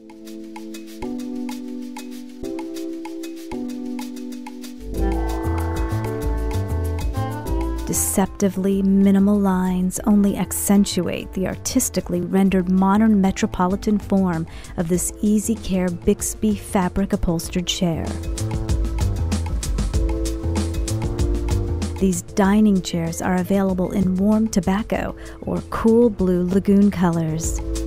Deceptively minimal lines only accentuate the artistically rendered modern metropolitan form of this easy care Bixby fabric upholstered chair. These dining chairs are available in warm tobacco or cool blue lagoon colors.